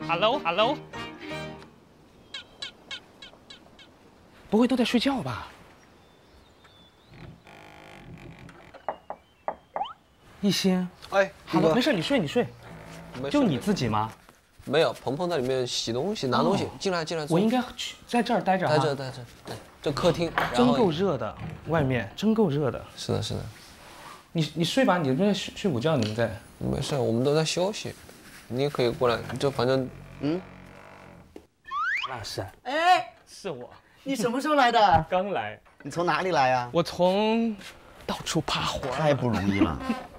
？Hello，不会都在睡觉吧？一心， 哎， 好了，没事，你睡。 没事就你自己吗？ 没有，鹏鹏在里面洗东西、拿东西，进来。 我应该去在这儿待着哈。 待着，对，这客厅。 真够热的，外面真够热的。 是的。 你睡吧，你在睡午觉，你们在。 没事，我们都在休息，你也可以过来，就反正老师， 哎， 是我， 你什么时候来的？ 刚来。 你从哪里来呀？ 我从到处趴活。 太不容易了。